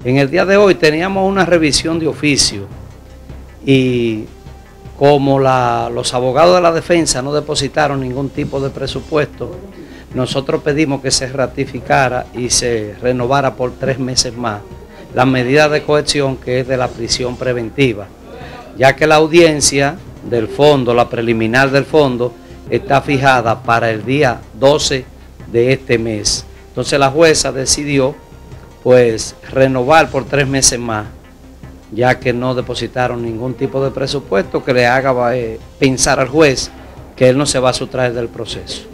En el día de hoy teníamos una revisión de oficio y como los abogados de la defensa no depositaron ningún tipo de presupuesto, nosotros pedimos que se ratificara y se renovara por 3 meses más la medida de coerción, que es de la prisión preventiva, ya que la audiencia del fondo, la preliminar del fondo, está fijada para el día 12 de este mes. Entonces la jueza decidió pues renovar por 3 meses más, ya que no depositaron ningún tipo de presupuesto que le haga pensar al juez que él no se va a sustraer del proceso.